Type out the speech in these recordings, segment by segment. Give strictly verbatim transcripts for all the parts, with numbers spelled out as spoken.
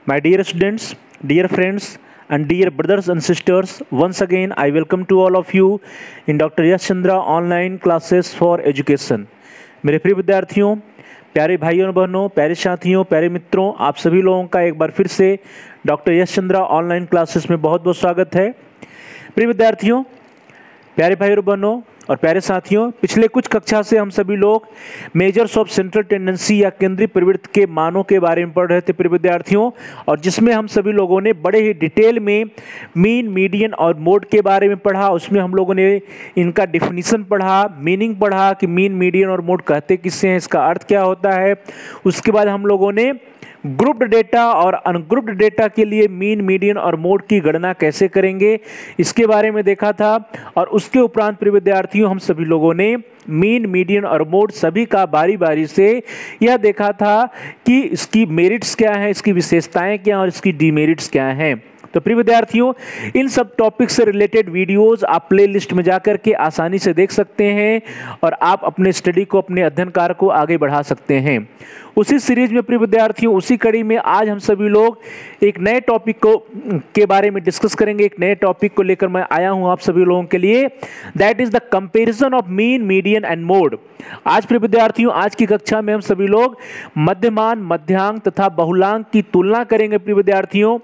My dear students, dear friends, and dear brothers and sisters, once again I welcome to all of you in doctor Yash Chandra online classes for education. मेरे प्रिय विद्यार्थियों, प्यारे भाइयों और बहनों, प्यारे साथियों, प्यारे मित्रों, आप सभी लोगों का एक बार फिर से doctor Yash Chandra online classes में बहुत बहुत स्वागत है। प्रिय विद्यार्थियों, प्यारे भाइयों और बहनों और प्यारे साथियों, पिछले कुछ कक्षा से हम सभी लोग मेजर्स ऑफ सेंट्रल टेंडेंसी या केंद्रीय प्रवृत्ति के मानों के बारे में पढ़ रहे थे प्रिय विद्यार्थियों, और जिसमें हम सभी लोगों ने बड़े ही डिटेल में मीन, मीडियन और मोड के बारे में पढ़ा। उसमें हम लोगों ने इनका डिफिनीशन पढ़ा, मीनिंग पढ़ा कि मीन, मीडियन और मोड कहते किससे हैं, इसका अर्थ क्या होता है। उसके बाद हम लोगों ने ग्रुप्ड डेटा और अनग्रुप्ड डेटा के लिए मीन, मीडियन और मोड की गणना कैसे करेंगे, इसके बारे में देखा था। और उसके उपरांत प्रिय विद्यार्थियों, हम सभी लोगों ने मीन, मीडियन और मोड सभी का बारी बारी से यह देखा था कि इसकी मेरिट्स क्या हैं, इसकी विशेषताएं क्या हैं और इसकी डीमेरिट्स क्या हैं। तो प्रिय विद्यार्थियों, इन सब टॉपिक से रिलेटेड वीडियोस आप प्ले लिस्ट में जाकर के आसानी से देख सकते हैं और आप अपने स्टडी को, अपने अध्ययन कार्य को आगे बढ़ा सकते हैं। उसी सीरीज में प्रिय विद्यार्थियों, उसी कड़ी में आज हम सभी लोग एक नए टॉपिक को के बारे में डिस्कस करेंगे। एक नए टॉपिक को लेकर मैं आया हूं आप सभी लोगों के लिए, that is the comparison of mean, median and mode. आज प्रिय विद्यार्थियों, आज की कक्षा में हम सभी लोग मध्यमान, मध्यांक तथा बहुलांक की तुलना करेंगे प्रिय विद्यार्थियों।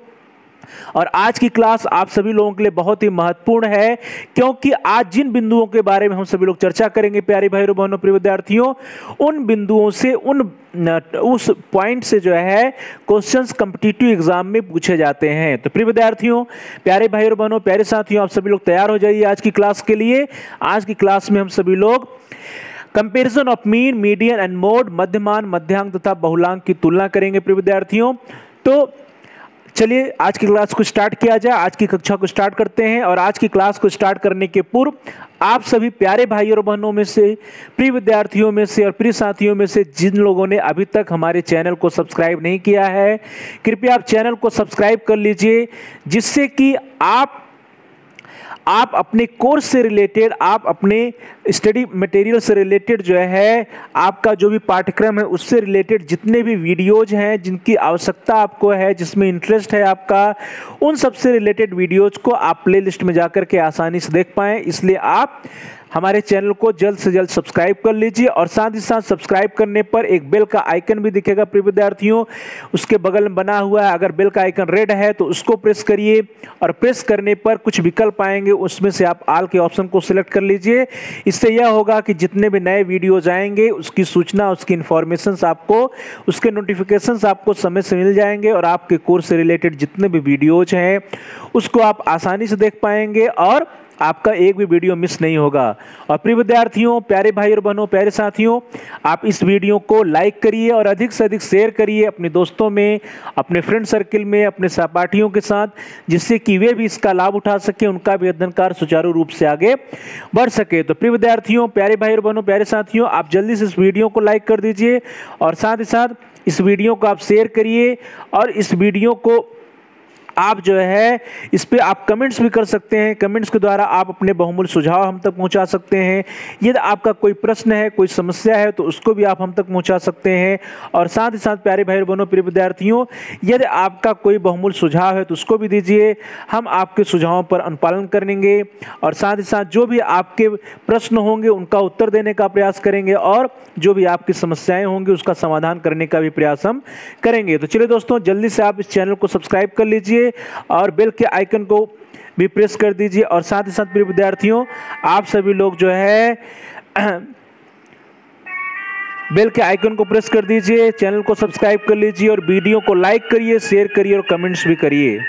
और आज की क्लास आप सभी लोगों के लिए बहुत ही महत्वपूर्ण है, क्योंकि आज जिन बिंदुओं के बारे में हम सभी लोग चर्चा करेंगे प्यारे भाइयों बहनों प्रिय विद्यार्थियों, उन बिंदुओं से, उन उस पॉइंट से जो है क्वेश्चंस कॉम्पिटिटिव एग्जाम में पूछे जाते हैं। तो प्रिय विद्यार्थियों, प्यारे भाइयों बहनों, प्यारे साथियों, आप सभी लोग तैयार हो जाइए आज की क्लास के लिए। आज की क्लास में हम सभी लोग comparison of mean, median and mode, मध्यमान, मध्यांक तथा बहुलांक की तुलना करेंगे प्रिय विद्यार्थियों। तो चलिए आज की क्लास को स्टार्ट किया जाए, आज की कक्षा को स्टार्ट करते हैं। और आज की क्लास को स्टार्ट करने के पूर्व आप सभी प्यारे भाइयों और बहनों में से, प्रिय विद्यार्थियों में से और प्रिय साथियों में से जिन लोगों ने अभी तक हमारे चैनल को सब्सक्राइब नहीं किया है, कृपया आप चैनल को सब्सक्राइब कर लीजिए, जिससे कि आप आप अपने कोर्स से रिलेटेड, आप अपने स्टडी मटेरियल से रिलेटेड जो है, आपका जो भी पाठ्यक्रम है उससे रिलेटेड जितने भी वीडियोज हैं जिनकी आवश्यकता आपको है, जिसमें इंटरेस्ट है आपका, उन सब से रिलेटेड वीडियोज को आप प्ले लिस्ट में जाकर के आसानी से देख पाएँ। इसलिए आप हमारे चैनल को जल्द से जल्द सब्सक्राइब कर लीजिए। और साथ ही साथ सब्सक्राइब करने पर एक बेल का आइकन भी दिखेगा प्रिय विद्यार्थियों, उसके बगल में बना हुआ है। अगर बेल का आइकन रेड है तो उसको प्रेस करिए, और प्रेस करने पर कुछ विकल्प आएंगे, उसमें से आप ऑल के ऑप्शन को सिलेक्ट कर लीजिए। इससे यह होगा कि जितने भी नए वीडियोज आएंगे उसकी सूचना, उसकी इंफॉर्मेशन आपको, उसके नोटिफिकेशंस आपको समय से मिल जाएंगे, और आपके कोर्स से रिलेटेड जितने भी वीडियोज हैं उसको आप आसानी से देख पाएंगे और आपका एक भी वीडियो मिस नहीं होगा। और प्रिय विद्यार्थियों, प्यारे भाई और बहनों, प्यारे साथियों, आप इस वीडियो को लाइक करिए और अधिक से अधिक शेयर करिए अपने दोस्तों में, अपने फ्रेंड सर्किल में, अपने सहपाठियों के साथ, जिससे कि वे भी इसका लाभ उठा सके, उनका भी अध्ययन कार्य सुचारू रूप से आगे बढ़ सके। तो प्रिय विद्यार्थियों, प्यारे भाई और बहनों, प्यारे साथियों, आप जल्दी से इस वीडियो को लाइक कर दीजिए और साथ ही साथ इस वीडियो को आप शेयर करिए। और इस वीडियो को आप जो है इस पे आप कमेंट्स भी कर सकते हैं। कमेंट्स के द्वारा आप अपने बहुमूल्य सुझाव हम तक पहुंचा सकते हैं। यदि आपका कोई प्रश्न है, कोई समस्या है, तो उसको भी आप हम तक पहुंचा सकते हैं। और साथ ही साथ प्यारे भाई बहनों, प्रिय विद्यार्थियों, यदि आपका कोई बहुमूल्य सुझाव है तो उसको भी दीजिए, हम आपके सुझावों पर अनुपालन करेंगे। और साथ ही साथ जो भी आपके प्रश्न होंगे उनका उत्तर देने का प्रयास करेंगे, और जो भी आपकी समस्याएं होंगी उसका समाधान करने का भी प्रयास हम करेंगे। तो चलिए दोस्तों, जल्दी से आप इस चैनल को सब्सक्राइब कर लीजिए और बेल के आइकन को भी प्रेस कर दीजिए। और साथ ही साथ प्रिय विद्यार्थियों, आप सभी लोग जो है बेल के आइकन को प्रेस कर दीजिए, चैनल को सब्सक्राइब कर लीजिए और वीडियो को लाइक करिए, शेयर करिए और कमेंट्स भी करिए।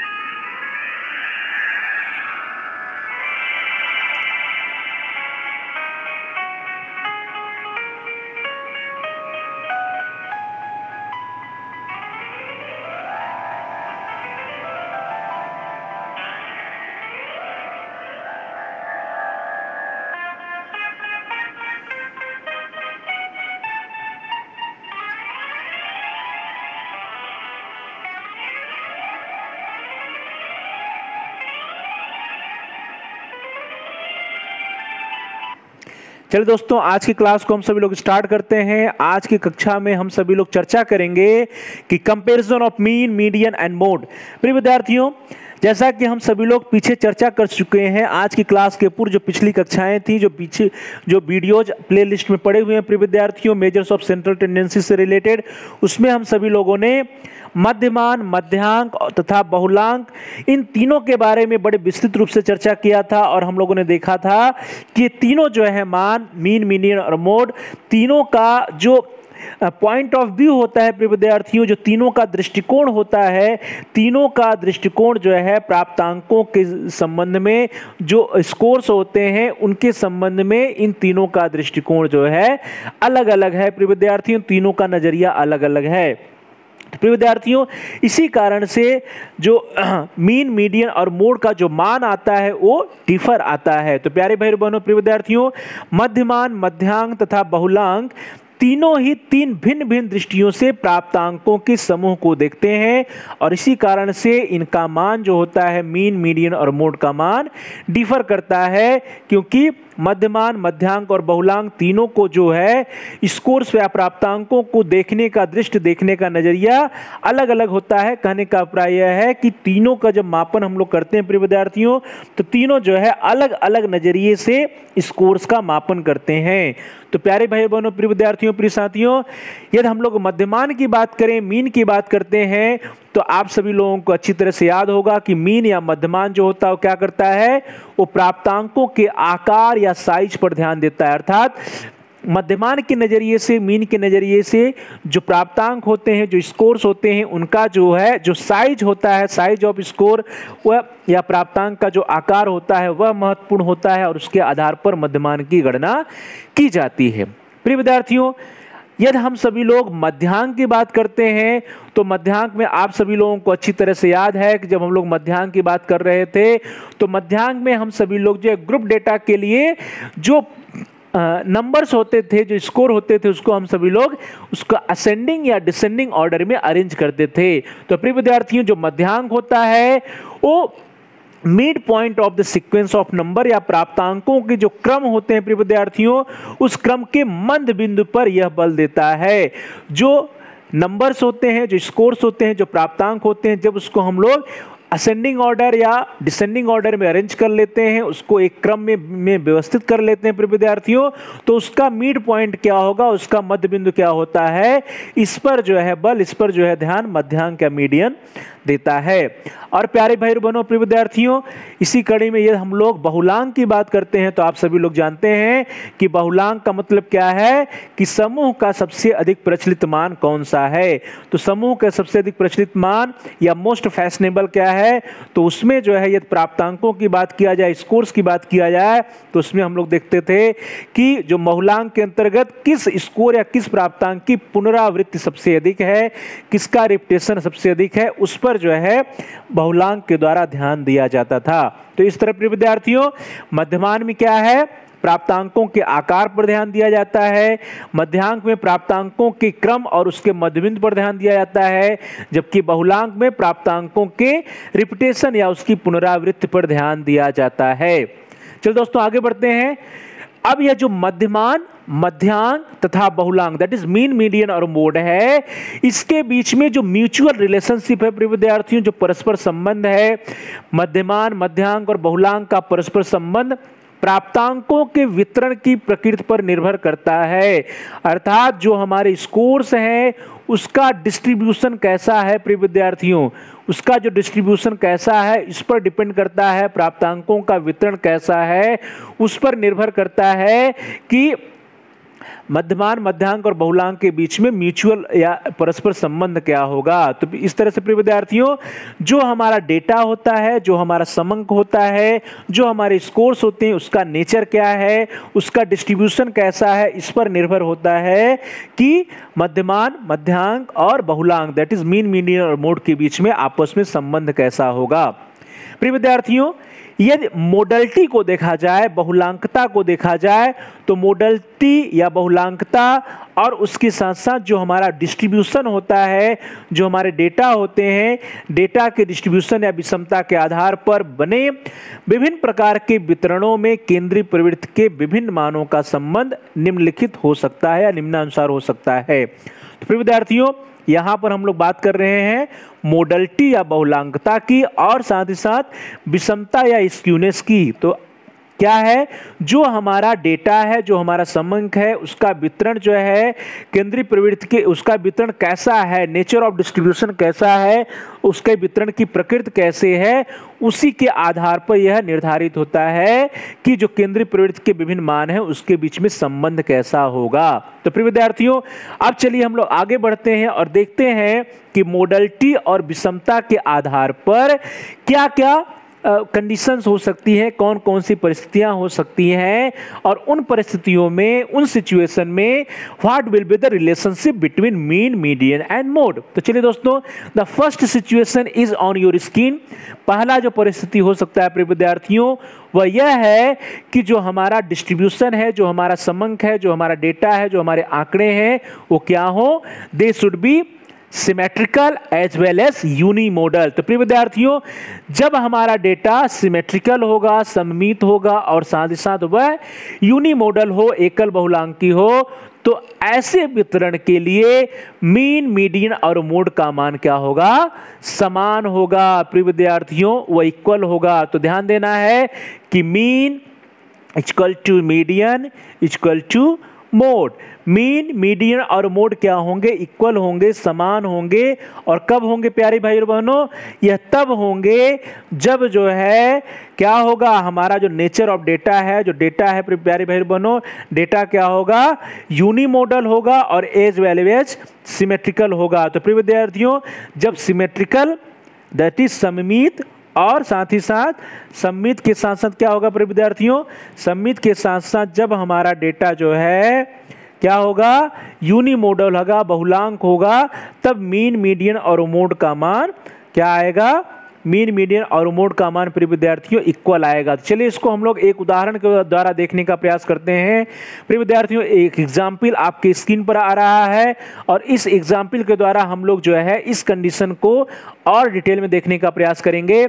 चलिए दोस्तों, आज की क्लास को हम सभी लोग स्टार्ट करते हैं। आज की कक्षा में हम सभी लोग चर्चा करेंगे कि comparison of mean, median and mode. प्रिय विद्यार्थियों, जैसा कि हम सभी लोग पीछे चर्चा कर चुके हैं, आज की क्लास के पूर्व जो पिछली कक्षाएं थी, जो पीछे जो वीडियोज प्लेलिस्ट में पड़े हुए हैं प्रिय विद्यार्थियों, मेजर्स ऑफ सेंट्रल टेंडेंसी से रिलेटेड, उसमें हम सभी लोगों ने मध्यमान, मध्यांक तथा बहुलांक, इन तीनों के बारे में बड़े विस्तृत रूप से चर्चा किया था। और हम लोगों ने देखा था कि तीनों जो है मान, मीन, मीडियन और मोड, तीनों का जो पॉइंट ऑफ व्यू होता है प्रिय विद्यार्थियों, जो तीनों का दृष्टिकोण होता है, तीनों का दृष्टिकोण जो है प्राप्तांकों के संबंध में, जो स्कोर्स होते हैं उनके संबंध में, इन तीनों का दृष्टिकोण जो है अलग अलग है प्रिय विद्यार्थियों, तीनों का नजरिया अलग अलग है। प्रिय विद्यार्थियों, इसी कारण से जो मीन, मीडियन और मोड का जो मान आता है वो डिफर आता है। तो प्यारे भाई बहनों, प्रिय विद्यार्थियों, मध्यमान, मध्यांक तथा बहुलांक तीनों ही तीन भिन्न भिन्न दृष्टियों से प्राप्तांकों के समूह को देखते हैं और इसी कारण से इनका मान जो होता है, मीन, मीडियन और मोड का मान डिफर करता है, क्योंकि मध्यमान, मध्यांक और बहुलांक तीनों को जो है स्कोर्स या प्राप्तांकों को देखने का, दृष्टि देखने का नजरिया अलग अलग होता है। कहने का अभिप्राय यह है कि तीनों का जब मापन हम लोग करते हैं प्रिय विद्यार्थियों, तो तीनों जो है अलग अलग नजरिए से स्कोर्स का मापन करते हैं। तो प्यारे भाई बहनों, प्रिय विद्यार्थियों, प्रिय साथियों, यदि हम लोग मध्यमान की बात करें, मीन की बात करते हैं, तो आप सभी लोगों को अच्छी तरह से याद होगा कि मीन या मध्यमान जो होता है वो क्या करता है, वो प्राप्तांकों के आकार या साइज पर ध्यान देता है। अर्थात मध्यमान के नजरिए से, मीन के नजरिए से जो प्राप्तांक होते हैं, जो स्कोर्स होते हैं, उनका जो है जो साइज होता है, साइज ऑफ स्कोर, वह या प्राप्तांक का जो आकार होता है वह महत्वपूर्ण होता है और उसके आधार पर मध्यमान की गणना की जाती है। प्रिय विद्यार्थियों, यदि हम सभी लोग मध्यांक की बात करते हैं, तो मध्यांक में आप सभी लोगों को अच्छी तरह से याद है कि जब हम लोग मध्यांक की बात कर रहे थे, तो मध्यांक में हम सभी लोग जो ग्रुप डेटा के लिए जो नंबर्स होते थे, जो स्कोर होते थे, उसको हम सभी लोग उसका असेंडिंग या डिसेंडिंग ऑर्डर में अरेंज करते थे। तो प्रिय विद्यार्थियों, जो मध्यांक होता है वो mid point of the sequence of number या प्राप्तांकों के जो क्रम होते हैं प्रिय विद्यार्थियों, उस क्रम के मध्य बिंदु पर यह बल देता है। जो नंबर्स होते हैं, जो स्कोर्स होते हैं, जो प्राप्तांक होते हैं, जब उसको हम लोग असेंडिंग ऑर्डर या डिसेंडिंग ऑर्डर में अरेंज कर लेते हैं, उसको एक क्रम में में व्यवस्थित कर लेते हैं प्रिय विद्यार्थियों, तो उसका मिड पॉइंट क्या होगा, उसका मध्य बिंदु क्या होता है, इस पर जो है बल, इस पर जो है ध्यान मध्यांक या मीडियन देता है। और प्यारे भाई बहनों, प्रिय विद्यार्थियों, इसी कड़ी में ये हम लोग बहुलांक की बात करते हैं, तो आप सभी लोग जानते हैं कि बहुलांक का मतलब क्या है, कि समूह का सबसे अधिक प्रचलित मान कौन सा है। तो समूह का सबसे अधिक प्रचलित मान या मोस्ट फैशनेबल क्या है, तो उसमें जो है यदि प्राप्तांकों की बात किया जाए, स्कोर्स की बात किया जाए, तो उसमें हम लोग देखते थे कि जो बहुलांक के अंतर्गत किस स्कोर या किस प्राप्तांक की पुनरावृत्ति सबसे अधिक है, किसका रिपीटेशन सबसे अधिक है, उस पर जो है बहुलांक के द्वारा ध्यान दिया जाता था। तो इस तरह प्रिय विद्यार्थियों, मध्यमान में क्या है, प्राप्तांकों के आकार पर ध्यान दिया जाता है, मध्यांक में प्राप्तांकों के क्रम और उसके मध्यबिंदु पर ध्यान दिया जाता है, जबकि बहुलांक में प्राप्तांकों के रिपीटेशन या उसकी पुनरावृत्ति पर ध्यान दिया जाता है। चलो दोस्तों, आगे बढ़ते हैं। अब यह जो मध्यमान, मध्यांक तथा बहुलांक, दैट इज मीन, मीडियन और मोड है, इसके बीच में जो म्यूचुअल रिलेशनशिप है प्रिय विद्यार्थियों, जो परस्पर संबंध है, मध्यमान, मध्यांक और बहुलांक का परस्पर संबंध प्राप्तांकों के वितरण की प्रकृति पर निर्भर करता है। अर्थात जो हमारे स्कोर्स हैं उसका डिस्ट्रीब्यूशन कैसा है प्रिय विद्यार्थियों, उसका जो डिस्ट्रीब्यूशन कैसा है इस पर डिपेंड करता है, प्राप्तांकों का वितरण कैसा है उस पर निर्भर करता है कि मध्यमान, मध्यांक और बहुलांक के बीच में म्यूचुअल या परस्पर संबंध क्या होगा। तो इस तरह से प्रिय विद्यार्थियों, जो हमारा डेटा होता है, जो हमारा समंक होता है, जो हमारे स्कोर्स होते हैं, उसका नेचर क्या है, उसका डिस्ट्रीब्यूशन कैसा है, इस पर निर्भर होता है कि मध्यमान, मध्यांक और बहुलांक, दैट इज मीन, मीडियन और मोड के बीच में आपस में संबंध कैसा होगा। प्रिय विद्यार्थियों, यदि मोडलिटी को देखा जाए, बहुलांकता को देखा जाए, तो मोडलिटी या बहुलांकता और उसके साथ साथ जो हमारा डिस्ट्रीब्यूशन होता है, जो हमारे डेटा होते हैं, डेटा के डिस्ट्रीब्यूशन या विषमता के आधार पर बने विभिन्न प्रकार के वितरणों में केंद्रीय प्रवृत्ति के विभिन्न मानों का संबंध निम्नलिखित हो सकता है या निम्नानुसार हो सकता है। तो प्रिय विद्यार्थियों, यहाँ पर हम लोग बात कर रहे हैं मोडलिटी या बहुलांकता की और साथ ही साथ विषमता या स्क्यूनेस की। तो क्या है, जो हमारा डेटा है, जो हमारा समंक है, उसका वितरण जो है केंद्रीय प्रवृत्ति के, उसका वितरण कैसा है, नेचर ऑफ डिस्ट्रीब्यूशन कैसा है, उसके वितरण की प्रकृति कैसे है, उसी के आधार पर यह निर्धारित होता है कि जो केंद्रीय प्रवृत्ति के विभिन्न मान हैं उसके बीच में संबंध कैसा होगा। तो प्रिय विद्यार्थियों, अब चलिए हम लोग आगे बढ़ते हैं और देखते हैं कि मोडलिटी और विषमता के आधार पर क्या क्या कंडीशंस uh, हो सकती है, कौन कौन सी परिस्थितियां हो सकती हैं, और उन परिस्थितियों में, उन सिचुएशन में what will be the relationship between mean, median and mode. तो चलिए दोस्तों, the first situation is on your screen. पहला जो परिस्थिति हो सकता है प्रिय विद्यार्थियों, वह यह है कि जो हमारा डिस्ट्रीब्यूशन है, जो हमारा समंक है, जो हमारा डेटा है, जो हमारे आंकड़े हैं, वो क्या हो, they should be symmetrical as well as unimodal. तो प्रिय विद्यार्थियों, जब हमारा डेटा सिमेट्रिकल होगा, सममित होगा और साथ ही साथ वह यूनिमोडल हो, एकल बहुलांकी हो, तो ऐसे वितरण के लिए मीन, मीडियन और मोड का मान क्या होगा, समान होगा। प्रिय विद्यार्थियों, वह इक्वल होगा। तो ध्यान देना है कि mean equal to median equal to mode. Mean, median और मोड क्या होंगे, इक्वल होंगे, समान होंगे। और कब होंगे प्यारे भाई और बहनों, यह तब होंगे जब जो है क्या होगा, हमारा जो नेचर ऑफ डेटा है, जो डेटा है प्यारे भाई और बहनों, डेटा क्या होगा, यूनिमोडल होगा और एज वेल एज सिमेट्रिकल होगा। तो प्रिय विद्यार्थियों, जब सिमेट्रिकल दैट इज सममित और साथ ही साथ सममित के साथ साथ क्या होगा प्रिय विद्यार्थियों, सममित के साथ साथ जब हमारा डेटा जो है क्या होगा, यूनिमोडल होगा, बहुलांक होगा, तब मीन, मीडियन और मोड का मान क्या आएगा, मीन, मीडियन और मोड का मान प्रिय विद्यार्थियों इक्वल आएगा। चलिए इसको हम लोग एक उदाहरण के द्वारा देखने का प्रयास करते हैं। प्रिय विद्यार्थियों, एक एग्जाम्पल आपके स्क्रीन पर आ रहा है और इस एग्जाम्पल के द्वारा हम लोग जो है इस कंडीशन को और डिटेल में देखने का प्रयास करेंगे।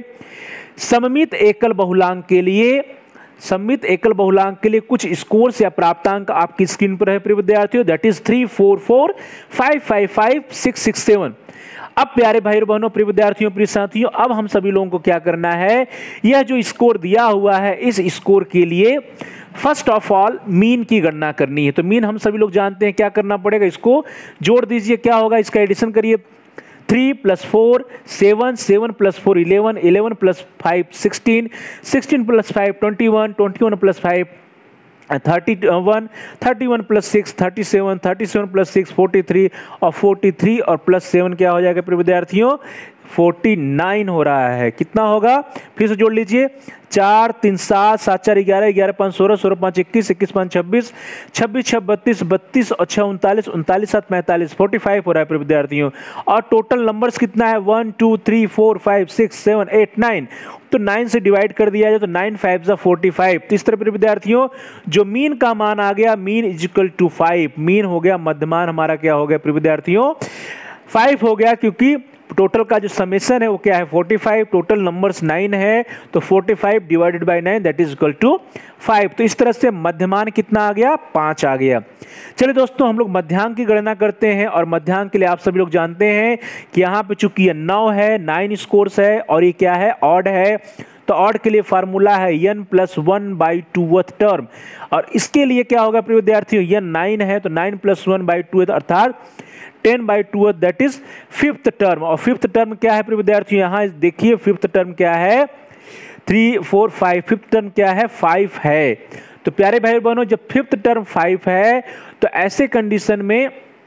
सममित एकल बहुलांक के लिए सममित एकल बहुलांक के लिए कुछ स्कोर्स या प्राप्तांक आपकी स्क्रीन पर है प्रिय विद्यार्थियों, that is three four four five five five six six seven. अब प्यारे भाई और बहनों, प्रिय विद्यार्थियों, प्रिय साथियों, अब हम सभी लोगों को क्या करना है, यह जो स्कोर दिया हुआ है इस स्कोर के लिए फर्स्ट ऑफ ऑल मीन की गणना करनी है। तो मीन हम सभी लोग जानते हैं, क्या करना पड़ेगा, इसको जोड़ दीजिए, क्या होगा, इसका एडिशन करिए, three plus four seven, seven plus four eleven, eleven plus five sixteen, sixteen plus five twenty one, twenty one plus five thirty one, thirty one plus six thirty seven, thirty seven plus six forty three और forty three और plus seven क्या हो जाएगा प्रिय विद्यार्थियों, forty nine हो रहा है। कितना होगा, फिर से जोड़ लीजिए, चार तीन सात, सात चार ग्यारह, ग्यारह पाँच सोलह, सोलह पाँच इक्कीस, इक्कीस पाँच छब्बीस, छब्बीस छः बत्तीस, बत्तीस और छः उनतालीस, उनतालीस सात पैंतालीस, फोर्टी फाइव हो रहा है प्रिय विद्यार्थियों। और टोटल नंबर्स कितना है, one two three four five six seven eight nine, तो नाइन से डिवाइड कर दिया जाए तो नाइन फाइव जा फोर्टी फाइव। तो इस तरह प्रिय विद्यार्थियों जो मीन का मान आ गया, mean is equal to five, mean हो गया, मध्यमान हमारा क्या हो गया प्रिय विद्यार्थियों, फाइव हो गया, क्योंकि टोटल का जो समेशन है वो क्या है forty five, total numbers nine है, तो forty five divided by nine that is equal to five. तो इस तरह से मध्यमान कितना आ गया, पाँच आ गया। चलिए दोस्तों, हम लोग मध्यांक की गणना करते हैं और मध्यांक के लिए आप सभी लोग जानते हैं कि यहाँ पे चूंकि ये नौ है, नाइन स्कोर्स है और ये क्या है, ऑड है, तो ऑड के लिए फार्मूला है n plus one by twoth term, और इसके लिए क्या होगा प्रिय विद्यार्थियों, एन नाइन है तो nine plus one by two अर्थात ten by two that is fifth term. और फिफ्थ टर्म क्या है प्रिय विद्यार्थियों, यहाँ देखिए फिफ्थ टर्म क्या है, three four five, fifth term क्या है, फाइव है। तो प्यारे भाई बहनों, जब फिफ्थ टर्म फाइव है तो ऐसे कंडीशन में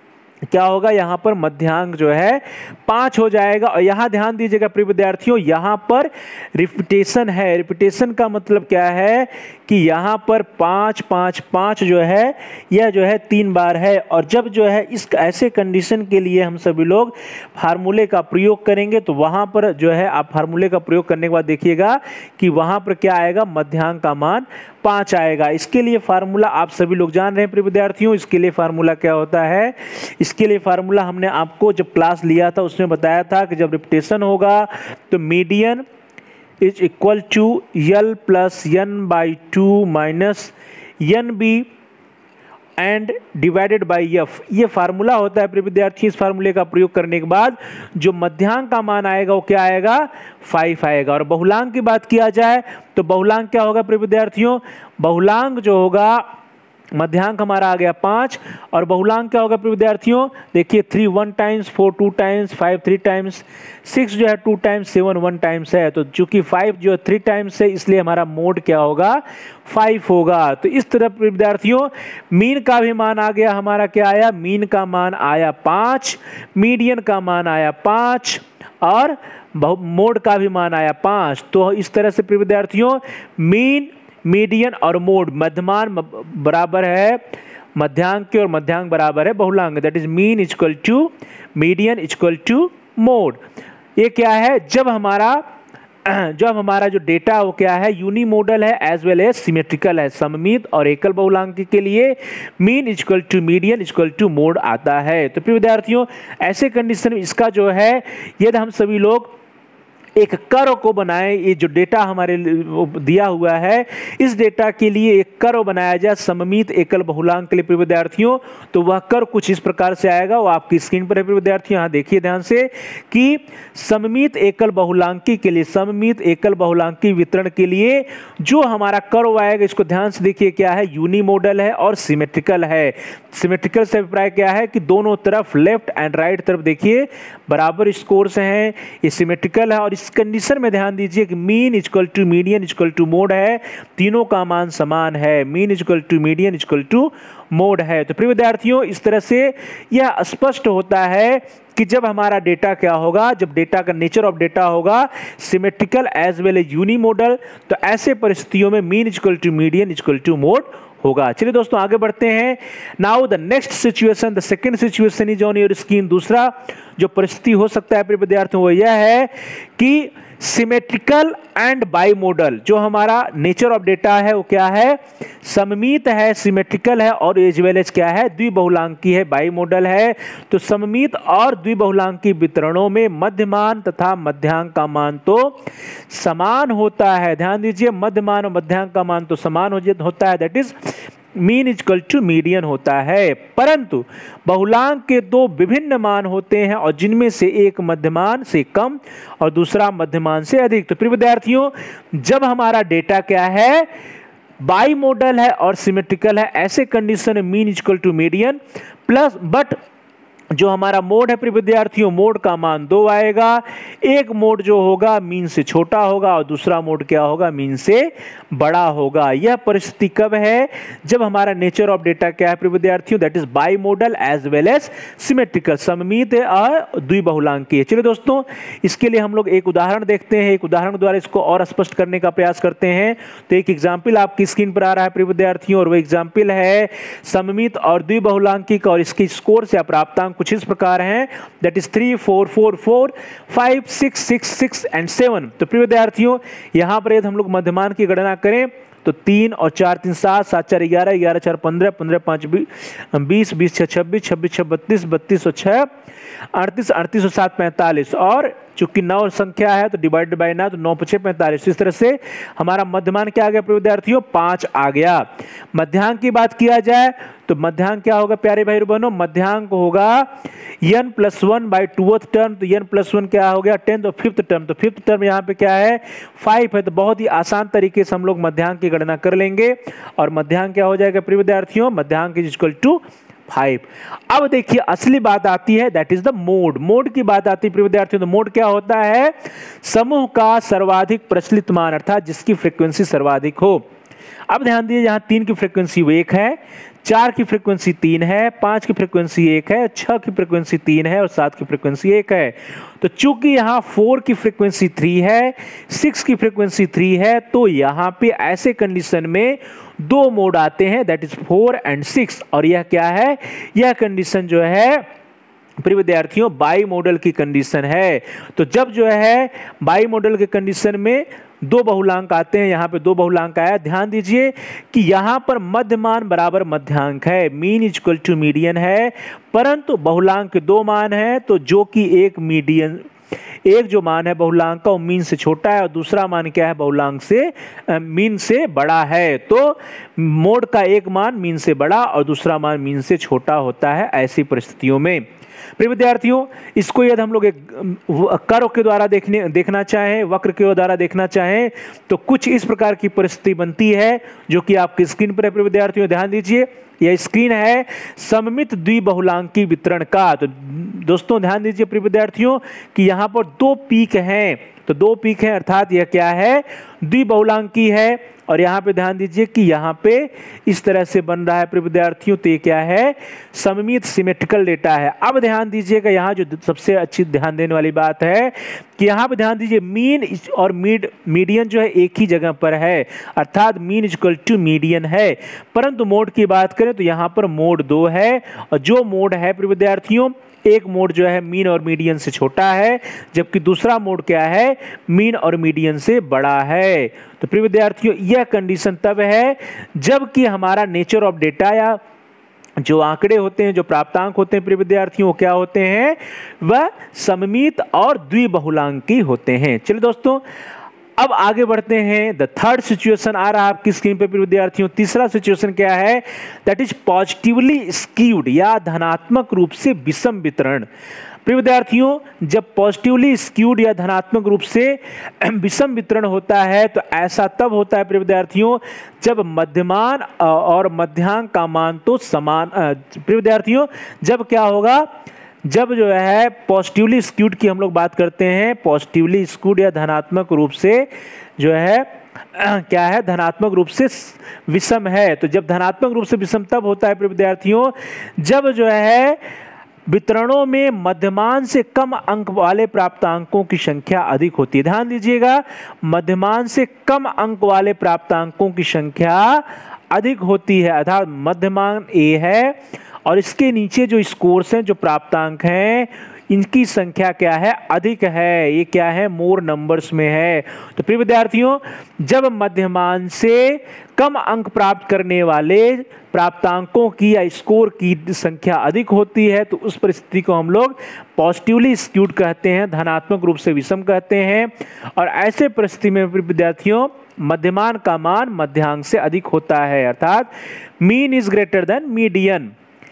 क्या होगा, यहाँ पर मध्यांक जो है पाँच हो जाएगा। और यहाँ ध्यान दीजिएगा प्रिय विद्यार्थियों, यहाँ पर रिपीटेशन है। रिपीटेशन का मतलब क्या है कि यहाँ पर पाँच पाँच पाँच जो है यह जो है तीन बार है। और जब जो है इस ऐसे कंडीशन के लिए हम सभी लोग फार्मूले का प्रयोग करेंगे तो वहाँ पर जो है आप फार्मूले का प्रयोग करने के बाद देखिएगा कि वहाँ पर क्या आएगा, मध्यांक का मान पाँच आएगा। इसके लिए फार्मूला आप सभी लोग जान रहे हैं प्रिय विद्यार्थियों। इसके लिए फार्मूला क्या होता है, इसके लिए फार्मूला हमने आपको जब क्लास लिया था उसमें बताया था कि जब रिपीटेशन होगा तो median is equal to l plus n by two minus n b and divided by f, ये फार्मूला होता है प्रिय विद्यार्थी। इस फार्मूले का प्रयोग करने के बाद जो मध्यांक का मान आएगा वो क्या आएगा, फाइव आएगा। और बहुलांक की बात किया जाए तो बहुलांक क्या होगा प्रिय विद्यार्थियों, बहुलांक जो होगा, मध्यांक हमारा आ गया पाँच और बहुलांक क्या होगा प्रिय विद्यार्थियों, देखिए three one times, four two times, five three times, six जो है two times, seven one times है। तो चूंकि फाइव जो है थ्री टाइम्स है इसलिए हमारा मोड क्या होगा, फाइव होगा। तो इस तरह प्रिय विद्यार्थियों मीन का भी मान आ गया, हमारा क्या आया, मीन का मान आया पाँच, मीडियन का मान आया पाँच और मोड का भी मान आया पाँच। तो इस तरह से प्रिय विद्यार्थियों मीन, मीडियन और मोड, मध्यमान बराबर है मध्यांक के और मध्यांक बराबर है बहुलांक, that is mean equal to median equal to mode. ये क्या है, जब हमारा जब हमारा जो डेटा वो क्या है, यूनिमोडल है एज वेल एज सिमेट्रिकल है। सममित और एकल बहुलांकी के लिए mean equal to median equal to mode आता है। तो प्रिय विद्यार्थियों ऐसे कंडीशन में इसका जो है यदि हम सभी लोग एक कर्व को बनाए, ये जो डेटा हमारे दिया हुआ है इस डेटा के लिए एक कर्व बनाया जाए सममित एकल बहुलांक के लिए प्रिय विद्यार्थियों, तो वह कर्व कुछ इस प्रकार से आएगा। वो आपकी स्क्रीन पर है प्रिय विद्यार्थियों, यहाँ देखिए ध्यान से कि सममित एकल बहुलांकी के लिए, सममित एकल बहुलांकी वितरण के लिए जो हमारा कर्व आएगा, इसको ध्यान से देखिए क्या है, यूनिमोडल है और सिमेट्रिकल है। सिमेट्रिकल से अभिप्राय क्या है कि दोनों तरफ लेफ्ट एंड राइट तरफ देखिए बराबर स्कोर्स हैं, ये सिमेट्रिकल है। और इस कंडीशन में ध्यान दीजिए कि mean equal to median equal to mode है, तीनों का मान समान है, mean equal to median equal to mode है। तो प्रिय विद्यार्थियों इस तरह से यह स्पष्ट होता है कि जब हमारा डेटा क्या होगा, जब डेटा का नेचर ऑफ डेटा होगा symmetrical as well as unimodal, तो ऐसे परिस्थितियों में mean equal to median equal to mode होगा। चलिए दोस्तों आगे बढ़ते हैं। Now the next situation, the second situation is on your screen. दूसरा जो परिस्थिति हो सकता है प्रिय विद्यार्थियों वो यह है कि सिमेट्रिकल एंड बाइमोडल, जो हमारा नेचर ऑफ डेटा है वो क्या है, सममित है, सिमेट्रिकल है और एज वेल एज क्या है, द्विबहुलांकी है, बाइमोडल है। तो सममित और द्विबहुलांकी वितरणों में मध्यमान तथा मध्यांक का मान तो समान होता है। ध्यान दीजिए, मध्यमान और मध्यांक का मान तो समान होता है, that is mean equal to median होता है। परंतु बहुलांक के दो विभिन्न मान होते हैं और जिनमें से एक मध्यमान से कम और दूसरा मध्यमान से अधिक। तो प्रिय विद्यार्थियों जब हमारा डेटा क्या है, बाइमोडल है और सिमेट्रिकल है, ऐसे कंडीशन में mean equal to median plus, but जो हमारा मोड है प्रिय विद्यार्थियों, मोड का मान दो आएगा। एक मोड जो होगा मीन से छोटा होगा और दूसरा मोड क्या होगा, मीन से बड़ा होगा। यह परिस्थिति कब है, जब हमारा नेचर ऑफ डेटा क्या है प्रिय विद्यार्थियों, that is bimodal as well as symmetrical, सममित और द्विबहुलांकी है। चलिए दोस्तों इसके लिए हम लोग एक उदाहरण देखते हैं, एक उदाहरण द्वारा इसको और स्पष्ट करने का प्रयास करते हैं। तो एक एग्जाम्पल आपकी स्क्रीन पर आ रहा है प्रिय विद्यार्थियों और वो एग्जाम्पल है सममित और द्विबहुलांकी का, और इसकी स्कोर या प्राप्तांक कुछ इस प्रकार हैं, that is three four four four five six six six and seven. तो प्रिय विद्यार्थियों यहां पर यदि हम लोग मध्यमान की गणना करें तो तीन और चार तीन सात, सात चार ग्यारह, ग्यारह चार पंद्रह, पंद्रह पाँच बीस, बीस छः छब्बीस, छब्बीस छः बत्तीस, बत्तीस और छः अड़तीस, अड़तीस और सात पैंतालीस, और चूंकि नौ संख्या है तो डिवाइडेड बाय ना, तो नौ पछे पैंतालीस। इस तरह से हमारा मध्यमान क्या आ गया प्रिय विद्यार्थियों, पाँच आ गया। मध्यांक की बात किया जाए तो मध्यांक क्या होगा प्यारे भाई बहनों, मध्यांक होगा n plus one by twoth term, तो n प्लस वन क्या हो गया, टेंथ और फिफ्थ टर्म। तो फिफ्थ टर्म यहाँ पे क्या है, फाइव है। तो बहुत ही आसान तरीके से हम लोग मध्यांक की गणना कर लेंगे और मध्यांक क्या हो जाएगा प्रिय विद्यार्थियों, मध्यांक इज इक्वल टू फाइव। अब देखिए असली बात आती है, that is the mode. Mode की बात आती है प्रिय विद्यार्थियों, तो मोड क्या होता है, समूह का सर्वाधिक प्रचलित मान, अर्थात जिसकी फ्रीक्वेंसी सर्वाधिक हो। अब ध्यान दीजिए यहाँ तीन की फ्रीक्वेंसी वो एक है, चार की फ्रीक्वेंसी तीन है, पाँच की फ्रीक्वेंसी एक है, छः की फ्रीक्वेंसी तीन है और सात की फ्रीक्वेंसी एक है। तो चूंकि यहाँ फोर की फ्रीक्वेंसी थ्री है, सिक्स की फ्रीक्वेंसी थ्री है, तो यहाँ पे ऐसे कंडीशन में दो मोड आते हैं, that is four and six. और यह क्या है, यह कंडीशन जो है प्रिय विद्यार्थियों बाई मॉडल की कंडीशन है। तो जब जो है बाई मॉडल के कंडीशन में दो बहुलांक आते हैं, यहाँ पे दो बहुलांक आया, ध्यान दीजिए कि यहाँ पर मध्यमान बराबर मध्यांक है, मीन इक्वल टू मीडियन है, परंतु बहुलांक के दो मान है, तो जो कि एक मीडियन एक जो मान है बहुलांक का वो मीन से छोटा है और दूसरा मान क्या है बहुलांक से मीन से बड़ा है। तो मोड का एक मान मीन से बड़ा और दूसरा मान मीन से छोटा होता है ऐसी परिस्थितियों में। प्रिय विद्यार्थियों, इसको यदि हम लोग एक कर्व के द्वारा देखने देखना चाहें, वक्र के द्वारा देखना चाहें, तो कुछ इस प्रकार की परिस्थिति बनती है जो कि आपकी स्क्रीन पर है। प्रिय विद्यार्थियों ध्यान दीजिए, यह स्क्रीन है सममित द्विबहुलांकी वितरण का। तो दोस्तों ध्यान दीजिए प्रिय विद्यार्थियों कि यहाँ पर दो पीक हैं, तो दो पीक हैं अर्थात यह क्या है द्विबहुलांकी है। और यहाँ पे ध्यान दीजिए कि यहाँ पे इस तरह से बन रहा है प्रिय विद्यार्थियों, तो ये क्या है सममित सिमेट्रिकल डेटा है। अब ध्यान दीजिएगा यहाँ जो सबसे अच्छी ध्यान देने वाली बात है कि यहाँ पे ध्यान दीजिए मीन और मीड मीडियन जो है एक ही जगह पर है, अर्थात मीन इक्वल टू मीडियन है। परंतु मोड की बात करें तो यहाँ पर मोड दो है, और जो मोड है प्रिय विद्यार्थियों एक मोड जो है मीन और मीडियन से छोटा है, जबकि दूसरा मोड क्या है मीन और मीडियन से बड़ा है। तो प्रिय विद्यार्थियों यह कंडीशन तब है जबकि हमारा नेचर ऑफ डेटा या जो आंकड़े होते हैं, जो प्राप्तांक होते हैं प्रिय विद्यार्थियों क्या होते हैं, वह सममित और द्विबहुलांकी होते हैं। चलिए दोस्तों अब आगे बढ़ते हैं। द थर्ड सिचुएशन आ रहा है आपकी स्क्रीन पे प्रिय विद्यार्थियों। तीसरा सिचुएशन क्या है, दैट इज पॉजिटिवली स्क्यूड या धनात्मक रूप से विषम वितरण। प्रिय विद्यार्थियों जब पॉजिटिवली स्क्यूड या धनात्मक रूप से विषम वितरण होता है तो ऐसा तब होता है प्रिय विद्यार्थियों जब मध्यमान और मध्यांक का मान तो समान। प्रिय विद्यार्थियों जब क्या होगा, जब जो है पॉजिटिवली स्क्यूड की हम लोग बात करते हैं, पॉजिटिवली स्क्यूड या धनात्मक रूप से जो है क्या है धनात्मक रूप से विषम है। तो जब धनात्मक रूप से विषम तब होता है प्रिय विद्यार्थियों जब जो है वितरणों में मध्यमान से कम अंक वाले प्राप्तांकों की संख्या अधिक होती है। ध्यान दीजिएगा मध्यमान से कम अंक वाले प्राप्तांकों की संख्या अधिक होती है, अर्थात मध्यमान ए है और इसके नीचे जो स्कोर्स हैं, जो प्राप्तांक हैं, इनकी संख्या क्या है अधिक है। ये क्या है मोर नंबर्स में है। तो प्रिय विद्यार्थियों जब मध्यमान से कम अंक प्राप्त करने वाले प्राप्तांकों की या स्कोर की संख्या अधिक होती है तो उस परिस्थिति को हम लोग पॉजिटिवली स्क्यूड कहते हैं, धनात्मक रूप से विषम कहते हैं। और ऐसे परिस्थिति में विद्यार्थियों मध्यमान का मान मध्यांक से अधिक होता है, अर्थात mean is greater than median.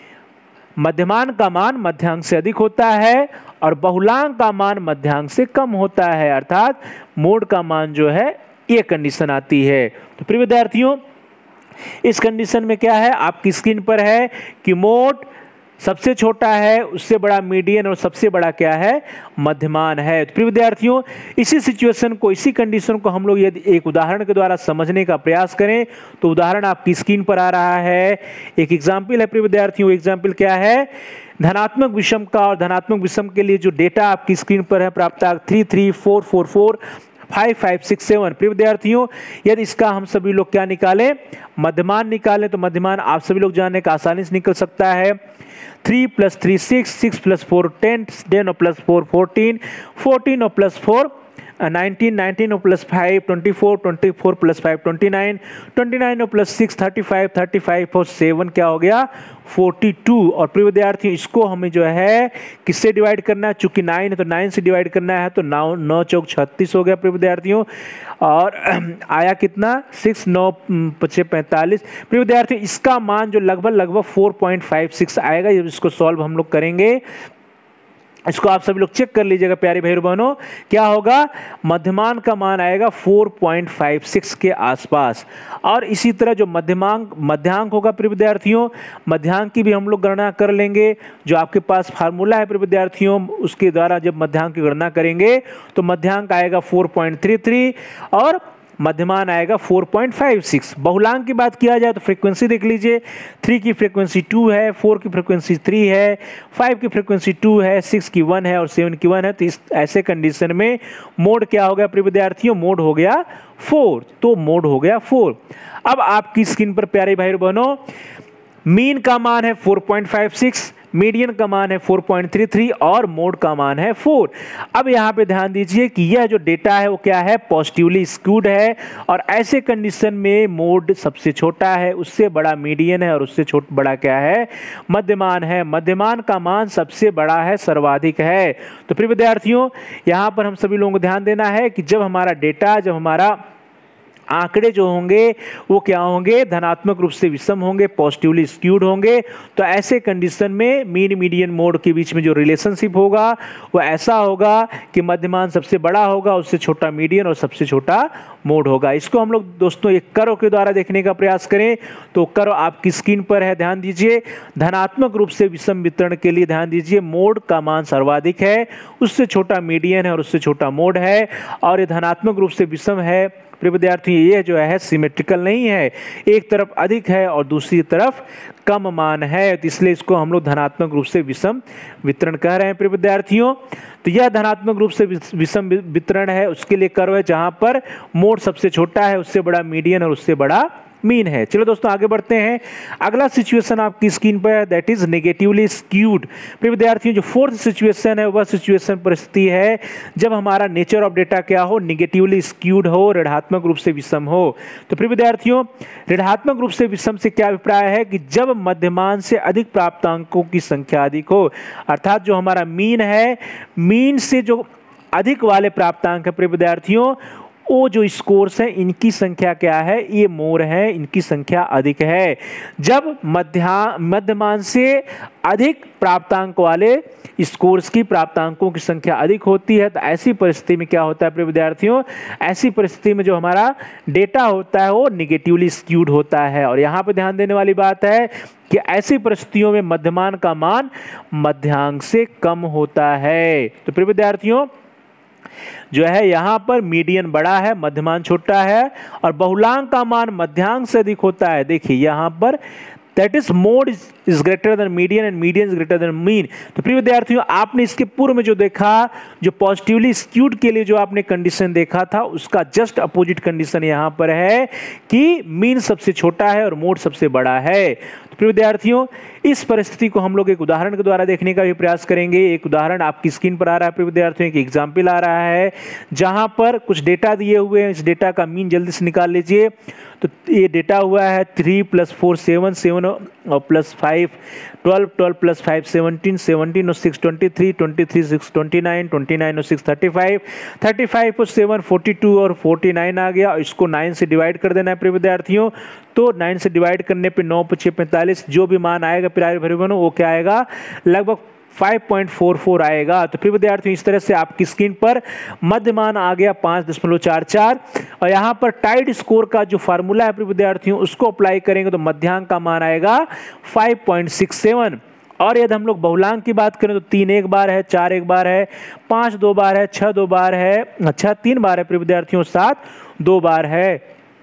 मध्यमान का मान मध्यांक से अधिक होता है और बहुलांक का मान मध्यांक से कम होता है, अर्थात मोड का मान जो है ये कंडीशन आती है। तो प्रिय विद्यार्थियों इस कंडीशन में क्या है आपकी स्क्रीन पर है कि मोड सबसे छोटा है, उससे बड़ा मीडियन और सबसे बड़ा क्या है मध्यमान है। तो प्रिय विद्यार्थियों इसी सिचुएशन को, इसी कंडीशन को हम लोग यदि एक उदाहरण के द्वारा समझने का प्रयास करें तो उदाहरण आपकी स्क्रीन पर आ रहा है। एक एग्जाम्पल है प्रिय विद्यार्थियों, एग्जाम्पल क्या है धनात्मक विषम का। और धनात्मक विषम के लिए जो डेटा आपकी स्क्रीन पर है प्राप्तांक three three four four four five five six seven. प्रिय विद्यार्थियों यदि इसका हम सभी लोग क्या निकालें मध्यमान निकालें तो मध्यमान आप सभी लोग जानने का आसानी से निकल सकता है। Three plus three six, six plus four ten, ten और प्लस फोर फोर्टीन, फोर्टीन और प्लस फोर नाइनटीन, नाइनटीन और plus five twenty four, twenty four plus five twenty nine, twenty nine और plus six thirty five, thirty five और seven क्या हो गया forty two. और प्रिय विद्यार्थियों इसको हमें जो है किससे डिवाइड करना है, चूंकि नाइन है तो नाइन से डिवाइड करना है, तो नौ नौ चौक छत्तीस हो गया प्रिय विद्यार्थियों। और आया कितना सिक्स, नौ पचे पैंतालीस। प्रिय विद्यार्थियों इसका मान जो लगभग लगभग फोर पॉइंट फाइव सिक्स आएगा। इसको सॉल्व हम लोग करेंगे, इसको आप सभी लोग चेक कर लीजिएगा प्यारे भाई बहनों, क्या होगा मध्यमान का मान आएगा फोर पॉइंट फाइव सिक्स के आसपास। और इसी तरह जो मध्यमांक मध्यांक होगा प्रिय विद्यार्थियों, मध्यांक की भी हम लोग गणना कर लेंगे। जो आपके पास फार्मूला है प्रिय विद्यार्थियों उसके द्वारा जब मध्यांक की गणना करेंगे तो मध्यांक आएगा फोर पॉइंट थ्री थ्री और मध्यमान आएगा फोर पॉइंट फाइव सिक्स। बहुलांक की बात किया जाए तो फ्रीक्वेंसी देख लीजिए, थ्री की फ्रीक्वेंसी टू है, फोर की फ्रीक्वेंसी थ्री है, फाइव की फ्रीक्वेंसी टू है, सिक्स की वन है और सेवन की वन है। तो इस ऐसे कंडीशन में मोड क्या हो गया प्रिय विद्यार्थियों? मोड हो गया फोर। तो मोड हो गया फोर। अब आपकी स्क्रीन पर प्यारे भाई बहनों मीन का मान है four point five six, median का मान है फोर पॉइंट थ्री थ्री और मोड का मान है फोर। अब यहाँ पे ध्यान दीजिए कि यह जो डेटा है वो क्या है? पॉजिटिवली स्क्यूड है और ऐसे कंडीशन में मोड सबसे छोटा है, उससे बड़ा मीडियन है और उससे छोटा बड़ा क्या है? मध्यमान है। मध्यमान का मान सबसे बड़ा है, सर्वाधिक है। तो प्रिय विद्यार्थियों यहाँ पर हम सभी लोगों को ध्यान देना है कि जब हमारा डेटा, जब हमारा आंकड़े जो होंगे वो क्या होंगे? धनात्मक रूप से विषम होंगे, पॉजिटिवली स्क्यूड होंगे। तो ऐसे कंडीशन में मीन मीडियन मोड के बीच में जो रिलेशनशिप होगा वो ऐसा होगा कि मध्यमान सबसे बड़ा होगा, उससे छोटा मीडियन और सबसे छोटा मोड होगा। इसको हम लोग दोस्तों एक कर्व के द्वारा देखने का प्रयास करें तो कर्व आपकी स्क्रीन पर है, ध्यान दीजिए। धनात्मक रूप से विषम वितरण के लिए ध्यान दीजिए, मोड का मान सर्वाधिक है, उससे छोटा मीडियन है और उससे छोटा मोड है। और ये धनात्मक रूप से विषम है प्रिय विद्यार्थी, ये जो है सिमेट्रिकल नहीं है, एक तरफ अधिक है और दूसरी तरफ कम मान है, तो इसलिए इसको हम लोग धनात्मक रूप से विषम वितरण कह रहे हैं प्रिय विद्यार्थियों। तो यह धनात्मक रूप से विषम वितरण है, उसके लिए कर्व है जहां पर मोड सबसे छोटा है, उससे बड़ा मीडियन और उससे बड़ा मीन है। चलो दोस्तों आगे बढ़ते हैं। अगला सिचुएशन आपकी स्क्रीन पर है, दैट इज नेगेटिवली स्क्यूड। प्रिय विद्यार्थियों जो फोर्थ सिचुएशन है वह सिचुएशन परिस्थिति है जब हमारा नेचर ऑफ डेटा क्या हो? निगेटिवली स्क्यूड हो, ऋणात्मक रूप से विषम हो। तो प्रिय विद्यार्थियों ऋणात्मक रूप से विषम से क्या अभिप्राय है कि जब मध्यमान से अधिक प्राप्तांकों की संख्या अधिक हो, अर्थात जो हमारा मीन है, मीन से जो अधिक वाले प्राप्तांक है प्रिय विद्यार्थियों, वो जो स्कोर्स है इनकी संख्या क्या है? ये मोर है, इनकी संख्या अधिक है। जब मध्या मध्यमान से अधिक प्राप्तांक वाले स्कोर्स की प्राप्तांकों की संख्या अधिक होती है तो ऐसी परिस्थिति में क्या होता है प्रिय विद्यार्थियों? ऐसी परिस्थिति में जो हमारा डेटा होता है वो निगेटिवली स्क्यूड होता है। और यहाँ पे ध्यान देने वाली बात है कि ऐसी परिस्थितियों में मध्यमान का मान मध्यांक से कम होता है। तो प्रिय विद्यार्थियों जो है यहाँ पर मीडियन बड़ा है, मध्यमान छोटा है और बहुलांक का मान मध्यांक से अधिक होता है। देखिए यहाँ पर that is mode is greater than median and median is greater than mean. तो प्रिय विद्यार्थियों आपने इसके पूर्व में जो देखा, जो पॉजिटिवली स्क्यूड के लिए जो आपने कंडीशन देखा था उसका जस्ट अपोजिट कंडीशन यहाँ पर है कि मीन सबसे छोटा है और मोड सबसे बड़ा है। तो प्रिय विद्यार्थियों इस परिस्थिति को हम लोग एक उदाहरण के द्वारा देखने का भी प्रयास करेंगे। एक उदाहरण आपकी स्क्रीन पर आ रहा है प्रिय विद्यार्थियों, एक एग्जाम्पल आ रहा है जहां पर कुछ डेटा दिए हुए हैं। इस डेटा का मीन जल्दी से निकाल लीजिए। तो ये डेटा हुआ है three plus four seven, seven और plus five twelve, twelve plus five seventeen, seventeen और six twenty three, twenty three six twenty nine, twenty nine और six thirty five, thirty five और सेवन फोर्टी टू और forty nine आ गया। इसको nine से divide कर देना है प्रिय विद्यार्थियों। तो नाइन से डिवाइड करने पे नौ पछे पैंतालीस, जो भी मान आएगा प्यारे भाई बहनों वो क्या आएगा? लगभग फाइव पॉइंट फोर फोर आएगा। तो प्रिय विद्यार्थियों इस तरह से आपकी स्क्रीन पर मध्य मान आ गया पाँच दशमलव चार चार। और यहाँ पर टाइड स्कोर का जो फार्मूला है प्रिय विद्यार्थियों उसको अप्लाई करेंगे तो मध्यांक का मान आएगा फाइव पॉइंट सिक्स सेवन। और यदि हम लोग बहुलांक की बात करें तो तीन एक बार है, चार एक बार है, पाँच दो बार है, छः दो बार है, अच्छा तीन बार है प्रिय विद्यार्थियों, सात दो बार है।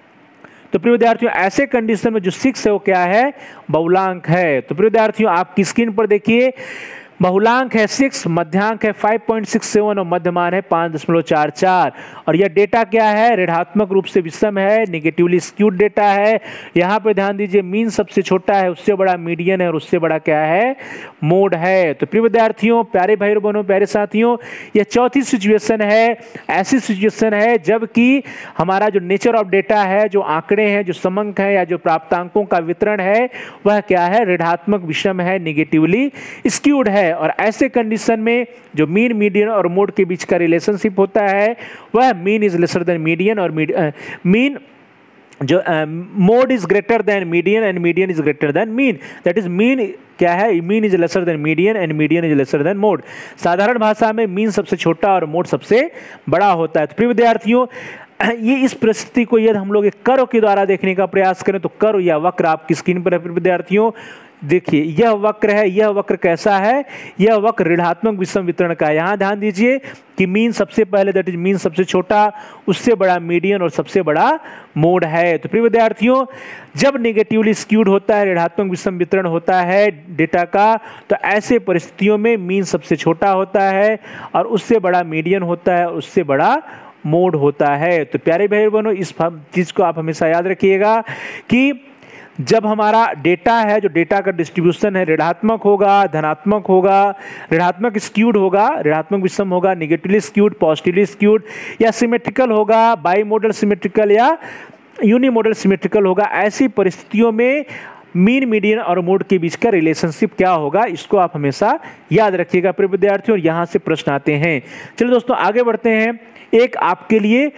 तो प्रिय विद्यार्थियों ऐसे कंडीशन में जो सिक्स है वो क्या है? बहुलांक है। तो प्रिय विद्यार्थियों आपकी स्क्रीन पर देखिए बहुलांक है सिक्स, मध्यांक है फाइव पॉइंट सिक्स सेवन और मध्यमान है पाँच दशमलव चार चार। और यह डेटा क्या है? ऋणात्मक रूप से विषम है, निगेटिवली स्क्यूड डेटा है। यहाँ पे ध्यान दीजिए मीन सबसे छोटा है, उससे बड़ा मीडियन है और उससे बड़ा क्या है? मोड है। तो प्रिय विद्यार्थियों, प्यारे भाई बहनों, प्यारे साथियों, यह चौथी सिचुएशन है। ऐसी सिचुएशन है जबकि हमारा जो नेचर ऑफ डेटा है, जो आंकड़े हैं, जो समंक है या जो प्राप्तांकों का वितरण है वह क्या है? ऋणात्मक विषम है, निगेटिवली स्क्यूड है। और ऐसे कंडीशन में जो मीन, मीडियन और मोड के बीच का रिलेशनशिप होता है वह mean is lesser than median और मीन जो mode is greater than median and median is greater than mean. That is mean क्या है? Mean is lesser than median and median is lesser than mode. साधारण भाषा में mean सबसे छोटा और मोड सबसे बड़ा होता है। तो प्रिय विद्यार्थियों ये इस परिस्थिति को यदि हम लोग एक कर्व के द्वारा देखने का प्रयास करें तो कर्व या वक्र आपकी स्क्रीन पर है प्रिय विद्यार्थियों। देखिए यह वक्र है, यह वक्र कैसा है, यह वक्र ऋणात्मक विषम वितरण का है। यहां ध्यान दीजिए कि मीन सबसे पहले, दैट इज मीन सबसे छोटा, उससे बड़ा मीडियन और सबसे बड़ा मोड है। तो प्रिय विद्यार्थियों, जब नेगेटिवली स्क्यूड होता है, ऋणात्मक विषम वितरण होता है डेटा का, तो ऐसे परिस्थितियों में मीन सबसे छोटा होता है और उससे बड़ा मीडियन होता है, उससे बड़ा मोड होता है। तो प्यारे भाई बहनों, इस चीज को आप हमेशा याद रखिएगा कि जब हमारा डेटा है, जो डेटा का डिस्ट्रीब्यूशन है, ऋणात्मक होगा, धनात्मक होगा, ऋणात्मक स्क्यूड होगा, ऋणात्मक विषम होगा, नेगेटिवली स्क्यूड, पॉजिटिवली स्क्यूड, या सिमेट्रिकल होगा, बाई मॉडल सिमेट्रिकल या यूनिमॉडल सिमेट्रिकल होगा, ऐसी परिस्थितियों में मीन, मीडियन और मोड के बीच का रिलेशनशिप क्या होगा, इसको आप हमेशा याद रखिएगा प्रिय विद्यार्थियों। और यहाँ से प्रश्न आते हैं। चलिए दोस्तों आगे बढ़ते हैं। एक आपके लिए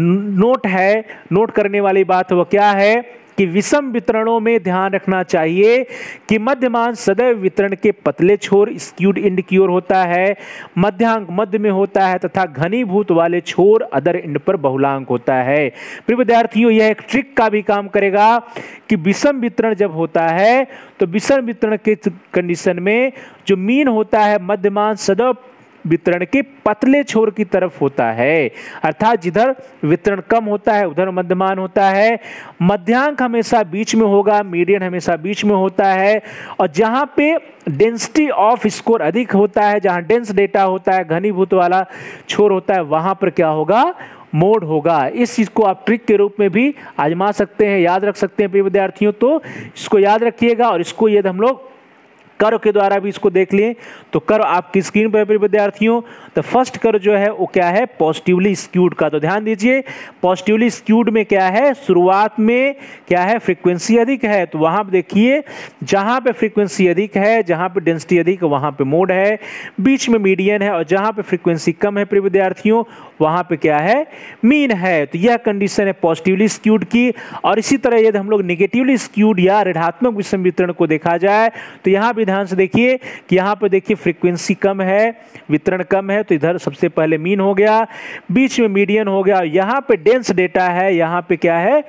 नोट है, नोट करने वाली बात वो क्या है कि विषम वितरणों में ध्यान रखना चाहिए कि मध्यमान सदैव वितरण के पतले छोर स्क्यूड इंड की ओर होता है, मध्यांक मध्य में होता है तथा घनीभूत वाले छोर अदर इंड पर बहुलांक होता है। प्रिय विद्यार्थियों, यह एक ट्रिक का भी काम करेगा कि विषम वितरण जब होता है तो विषम वितरण के कंडीशन में जो मीन होता है मध्यमान सदैव वितरण के पतले छोर की तरफ होता है, अर्थात जिधर वितरण कम होता है उधर मध्यमान होता है, मध्यांक हमेशा बीच में होगा, मीडियन हमेशा बीच में होता है, और जहां पे डेंसिटी ऑफ स्कोर अधिक होता है, जहां डेंस डेटा होता है, घनीभूत वाला छोर होता है, वहां पर क्या होगा, मोड होगा। इस चीज को आप ट्रिक के रूप में भी आजमा सकते हैं, याद रख सकते हैं प्रिय विद्यार्थियों। तो इसको याद रखिएगा और इसको यदि हम लोग कर्व के द्वारा भी इसको देख लिए तो कर्व आपकी स्क्रीन पर विद्यार्थियों, तो फर्स्ट कर्व जो है वो क्या है, पॉजिटिवली स्क्यूड का। तो ध्यान दीजिए पॉजिटिवली स्क्यूड में क्या है, शुरुआत में क्या है, फ्रीक्वेंसी अधिक है, तो वहां पे देखिए जहां पे फ्रीक्वेंसी अधिक है, जहां पे डेंसिटी अधिक है वहां पे मोड है, बीच में मीडियन है, और जहां पे फ्रीक्वेंसी कम है प्रिय विद्यार्थियों वहां पे क्या है, मीन है। तो यह कंडीशन है पॉजिटिवली स्क्यूड की। और इसी तरह यदि हम लोग नेगेटिवली स्क्यूड या ऋणात्मक विषम वितरण को देखा जाए तो यहां भी ध्यान से देखिए कि यहां पे देखिए फ्रीक्वेंसी कम है, वितरण कम है, तो इधर सबसे पहले मीन हो गया, बीच में मीडियन हो गया, यहां पे डेंस डेटा है, यहां पे क्या है,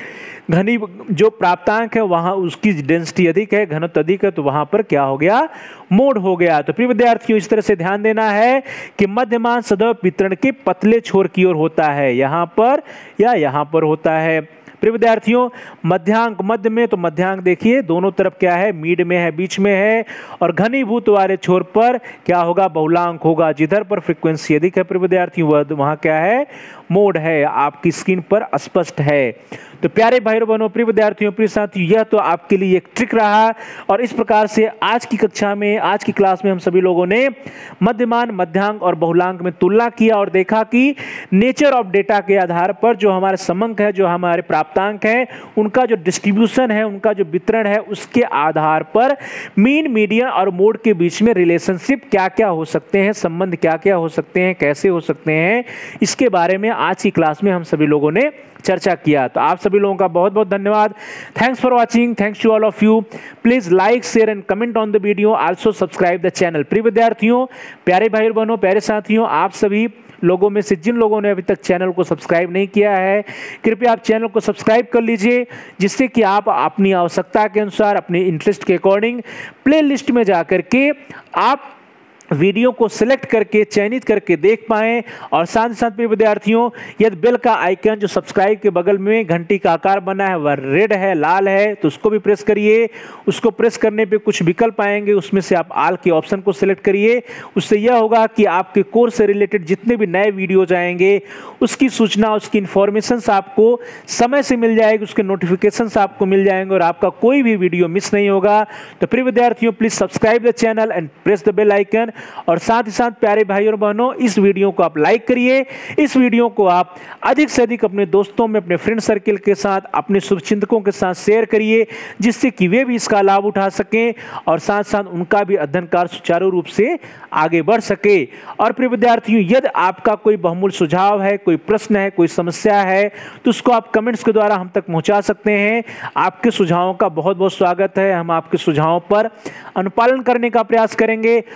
घनी जो प्राप्तांक है वहां उसकी डेंसिटी अधिक है, घनत्व अधिक है, तो वहां पर क्या हो गया, मोड हो गया। तो प्रिय विद्यार्थियों इस तरह से ध्यान देना है कि मध्यमान सदैव वितरण के पतले छोर की ओर होता है, यहां पर या यहां पर होता है। प्रिय विद्यार्थियों मध्यांक मध्य में, तो मध्यांक देखिए दोनों तरफ क्या है, मीड में है, बीच में है, और घनीभूत वाले छोर पर क्या होगा, बहुलांक होगा, जिधर पर फ्रीक्वेंसी अधिक है प्रिय विद्यार्थियों वहां क्या है, मोड है, आपकी स्क्रीन पर स्पष्ट है। तो प्यारे भाइयों बहनों, प्रिय विद्यार्थियों, प्रिय साथियों, यह तो आपके लिए एक ट्रिक रहा। और इस प्रकार से आज की कक्षा में, आज की क्लास में हम सभी लोगों ने मध्यमान, मध्यांक और बहुलांक में तुलना किया और देखा कि नेचर ऑफ डेटा के आधार पर जो हमारे समंक है, जो हमारे प्राप्तांक हैं, उनका जो डिस्ट्रीब्यूशन है, उनका जो वितरण है, उसके आधार पर मीन, मीडियन और मोड के बीच में रिलेशनशिप क्या क्या हो सकते हैं, संबंध क्या क्या हो सकते हैं, कैसे हो सकते हैं, इसके बारे में आज की क्लास में हम सभी लोगों ने चर्चा किया। तो आप सभी लोगों का बहुत बहुत धन्यवाद। Thanks for watching, thanks to all of you. Please like, share and comment on the video, also subscribe the channel. प्रिय विद्यार्थियों, प्यारे भाई बहनों, प्यारे साथियों, आप सभी लोगों में से जिन लोगों ने अभी तक चैनल को सब्सक्राइब नहीं किया है, कृपया आप चैनल को सब्सक्राइब कर लीजिए, जिससे कि आप अपनी आवश्यकता के अनुसार, अपने इंटरेस्ट के अकॉर्डिंग प्ले लिस्ट में जाकर के आप वीडियो को सिलेक्ट करके, चयनित करके देख पाएं। और साथ ही साथ में विद्यार्थियों, यदि बेल का आइकन जो सब्सक्राइब के बगल में घंटी का आकार बना है वह रेड है, लाल है, तो उसको भी प्रेस करिए। उसको प्रेस करने पे कुछ विकल्प आएंगे, उसमें से आप आल के ऑप्शन को सिलेक्ट करिए। उससे यह होगा कि आपके कोर्स से रिलेटेड जितने भी नए वीडियोज आएंगे उसकी सूचना, उसकी इंफॉर्मेशन आपको समय से मिल जाएगी, उसके नोटिफिकेशन आपको मिल जाएंगे और आपका कोई भी वीडियो मिस नहीं होगा। तो प्रिय विद्यार्थियों, please subscribe the channel and press the bell icon. और साथ ही साथ प्यारे भाइयों और बहनों, इस वीडियो को आप लाइक करिए, इस वीडियो को आप अधिक से अधिक अपने दोस्तों में, अपने फ्रेंड सर्किल के साथ, अपने शुभचिंतकों के साथ शेयर करिए, जिससे कि वे भी इसका लाभ उठा सकें और साथ साथ उनका भी अध्ययन कार्य सुचारू रूप से आगे बढ़ सके। और प्रिय विद्यार्थियों, यदि आपका कोई बहुमूल्य सुझाव है, कोई प्रश्न है, कोई समस्या है, तो उसको आप कमेंट्स के द्वारा हम तक पहुंचा सकते हैं। आपके सुझावों का बहुत बहुत स्वागत है, हम आपके सुझावों पर अनुपालन करने का प्रयास करेंगे। और साथ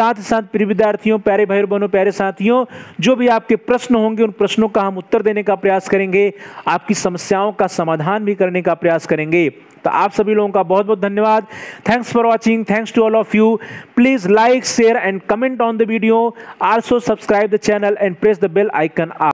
साथ ही साथ प्रिय विद्यार्थियों, प्यारे भाई बहनों, प्यारे साथियों, जो भी आपके प्रश्न होंगे उन प्रश्नों का हम उत्तर देने का प्रयास करेंगे, आपकी समस्याओं का समाधान भी करने का प्रयास करेंगे। तो आप सभी लोगों का बहुत बहुत धन्यवाद। Thanks for watching, thanks to all of you. Please like, share and comment on the video. Also subscribe the channel and press the bell icon.